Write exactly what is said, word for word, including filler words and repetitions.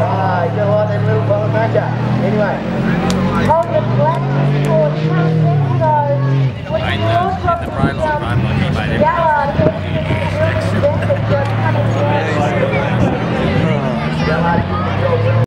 Ah, you know what, then little brother matcher. Anyway. Hold the black sport, come in, so when you drop the